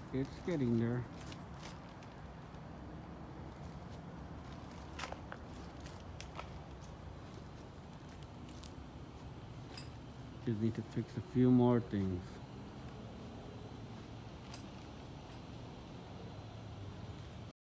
It's getting there. Just need to fix a few more things.